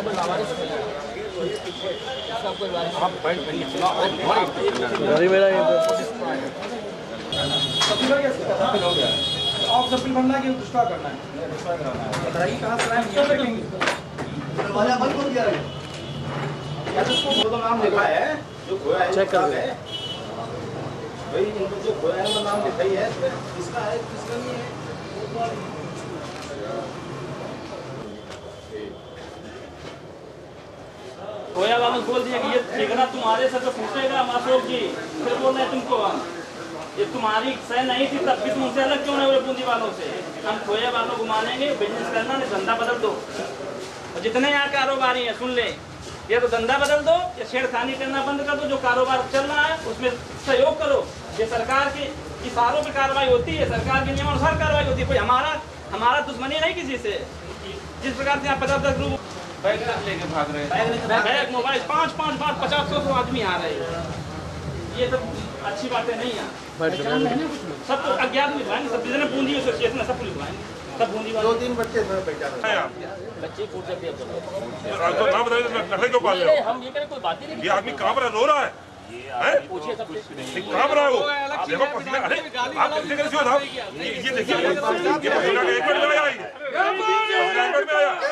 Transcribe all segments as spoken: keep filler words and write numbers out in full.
सप्पी बनना है कि डिस्ट्रॉय करना है? बताइए कहाँ से आए? दरवाजा बंद कर दिया है। वो तो नाम लिखा है जो खोया है, चेक कर ले भाई। इनको जो खोया है वो नाम लिखा ही है, किसका है किसका नहीं है। खोया वाला बोल दिया कि ये ठेकेदार तुम्हारे से तो पूछेगा अशोक जी, फिर बोल रहे तुमको ये तुम्हारी सह नहीं थी तब भी तुम उनसे अलग क्यों नहीं हुए बूंदी वालों से। हम खोया वालों को मानेंगे, बिजनेस करना नहीं, धंधा बदल दो। और जितने यहाँ कारोबारी हैं सुन ले, ये तो धंधा बदल दो, ये छेड़खानी करना बंद कर दो। जो कारोबार चल रहा है उसमें सहयोग करो। ये सरकार की इशारों पर कार्रवाई होती है, सरकार के नियमानुसार कार्रवाई होती है। कोई हमारा हमारा दुश्मनी नहीं किसी से। जिस प्रकार से यहाँ पचास दस लोग बैग लेके भाग रहे हैं, बैग मोबाइल पाँच पाँच पाँच पचास सौ सौ आदमी आ रहे हैं, ये सब अच्छी बातें नहीं है। सब तो अज्ञात लिखवाएंगे, सब जितने बूंदी एसोसिएशन है सब लिखवाएंगे, सब बूंदी वाले। दो तीन बच्चे बच्चे कूद सकते हैं। नाम बताइए, नखरे क्यों पाल रहे हो? हम ये करें कोई बात ही नहीं। ये आदमी कहाँ पर रो रहा है? पूछिए सबसे कहाँ पर है वो? देखो पसीना, अरे आप कैसे कैसे हो साहब? ये ये देखिए, ये पसीना के एक मिनट में आया, ये एक मिनट में आया।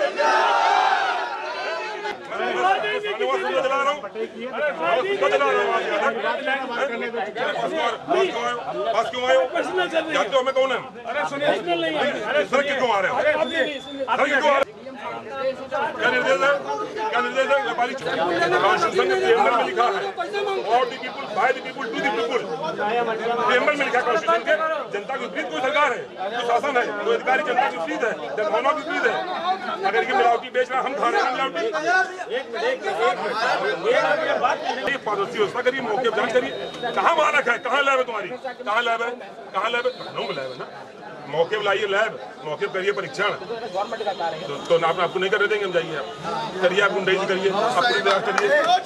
मैं चला रहा हूँ, चला रहा हूँ। पास क्यों आए हो? जानते हो मैं कौन है? सर क्यों आ रहे हो? सर क्यों आ रहे हो? क्या निर्देश है? क्या निर्देश है? व्यापारी कॉन्स्टिट्यूशन के प्रेम्बल में लिखा है for the people, by the people, to the people. Preamble में लिखा है कॉन्स्टिट्यूशन के, जनता के विपरीत कोई सरकार है, कोई शासन है, कोई अधिकारी जनता के विपरीत है, जनमानव के विपरीत है। अगर ये मिलावटी बेच रहा हम खा रहे हैं मिलावटी। ये पारदर्शी व्यवस्था करिए, मौके पर जांच करिए। कहाँ मानक है? कहाँ लैब है तुम्हारी? कहाँ लैब है? कहाँ लैब है? लखनऊ में लैब है ना। मौके पर लाइए लैब, मौके पर करिए परीक्षण। तो, तो आपने आपको नहीं कर देंगे, हम जाइए आप करिए, आप गुंडाई करिए, अपनी प्रयास करिए।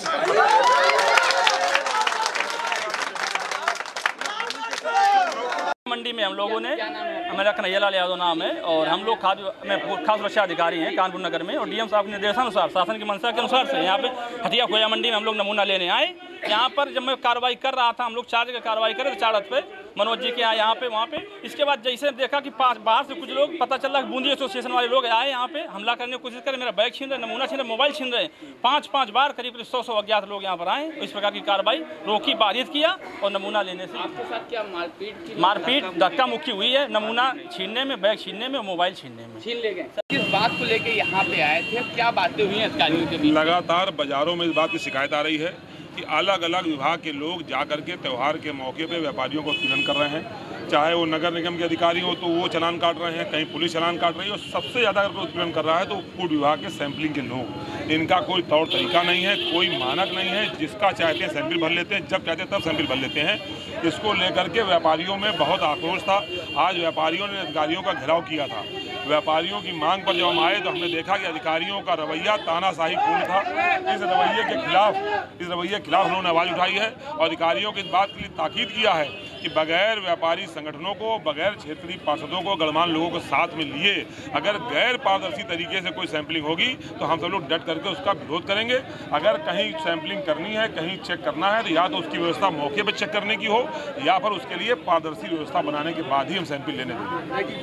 मंडी में हम लोगों ने, मेरा कन्हैया लाल यादव नाम है और हम लोग खाद्य में खाद्य सुरक्षा अधिकारी हैं कानपुर नगर में। और डीएम साहब के निर्देशानुसार, शासन की मंशा के अनुसार से यहाँ पे हटिया खोया मंडी में हम लोग नमूना लेने आए। यहाँ पर जब मैं कार्रवाई कर रहा था, हम लोग चार जगह कार्रवाई करे थे, चार हद पे मनोज जी के यहाँ यहाँ पे वहाँ पे। इसके बाद जैसे देखा कि पास बाहर से कुछ लोग, पता चला कि बूंदी एसोसिएशन वाले लोग आए यहाँ पे, हमला करने की कोशिश करे, मेरा बैग छीन रहे, नमूना छीन रहे, मोबाइल छीन रहे। पाँच पाँच बार करीब सौ सौ अज्ञात लोग यहाँ पर आए। इस प्रकार की कार्रवाई रोकी, बाधित किया और नमूना लेने से आपके साथ क्या मारपीट मारपीट धक्का मुक्की हुई है। नमूना छीनने में, बैग छीनने में, मोबाइल छीनने में। छीन ले गए। किस बात को लेके यहाँ पे आए थे, क्या बातें हुई हैं अधिकारियों के बीच? लगातार बाजारों में इस बात की शिकायत आ रही है कि अलग अलग विभाग के लोग जाकर के त्यौहार के मौके पे व्यापारियों को उत्पीड़न कर रहे हैं। चाहे वो नगर निगम के अधिकारी हो तो वो चालान काट रहे हैं, कहीं पुलिस चालान काट रही है। और सबसे ज़्यादा अगर कोई उत्पीड़न कर रहा है तो फूड विभाग के सैंपलिंग के लोग। इनका कोई तौर तरीका नहीं है, कोई मानक नहीं है। जिसका चाहते हैं सैंपल भर लेते हैं, जब चाहते हैं तब सैंपल भर लेते हैं। इसको लेकर के व्यापारियों में बहुत आक्रोश था। आज व्यापारियों ने अधिकारियों का घेराव किया था। व्यापारियों की मांग पर जब हम आए तो हमने देखा कि अधिकारियों का रवैया तानाशाही पूर्ण था। इस रवैये के खिलाफ इस रवैये के खिलाफ उन्होंने आवाज़ उठाई है और अधिकारियों को इस बात के लिए ताकीद किया है कि बगैर व्यापारी संगठनों को, बगैर क्षेत्रीय पार्षदों को, गणमान्य लोगों को साथ में लिए अगर गैर पारदर्शी तरीके से कोई सैंपलिंग होगी तो हम सब लोग डट करके उसका विरोध करेंगे। अगर कहीं सैंपलिंग करनी है, कहीं चेक करना है तो या तो उसकी व्यवस्था मौके पर चेक करने की हो या फिर उसके लिए पारदर्शी व्यवस्था बनाने के बाद ही हम सैंपल लेने देंगे।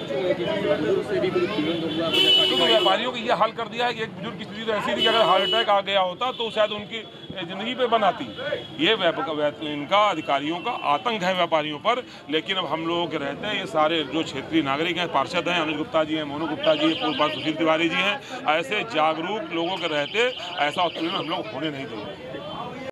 तो व्यापारियों को यह हाल कर दिया है कि एक बुजुर्ग की स्थिति ऐसी थी कि अगर हार्ट अटैक आ गया होता तो शायद उनकी जिंदगी पे बन आती। ये इनका अधिकारियों का आतंक है व्यापारियों पर। लेकिन अब हम लोगों के रहते हैं ये सारे जो क्षेत्रीय नागरिक हैं, पार्षद हैं, अनुज गुप्ता जी हैं, मोनू गुप्ता जी हैं, पूर्व पार्षद सुशील तिवारी जी हैं, ऐसे जागरूक लोगों के रहते ऐसा उत्पीड़न हम लोग होने नहीं देंगे।